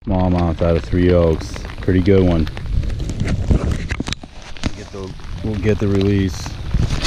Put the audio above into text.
Smallmouth out of Three Oaks. Pretty good one. We'll get the release.